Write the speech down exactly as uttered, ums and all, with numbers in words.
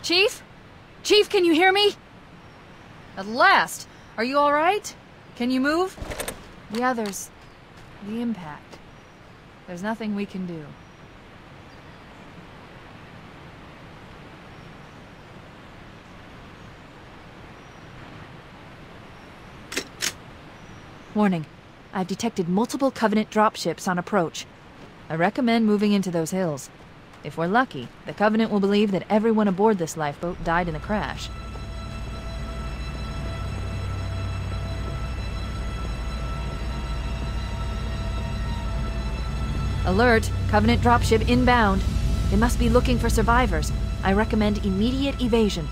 Chief? Chief, can you hear me? At last! Are you alright? Can you move? The others... the impact. There's nothing we can do. Warning. I've detected multiple Covenant dropships on approach. I recommend moving into those hills. If we're lucky, the Covenant will believe that everyone aboard this lifeboat died in the crash. Alert! Covenant dropship inbound. They must be looking for survivors. I recommend immediate evasion.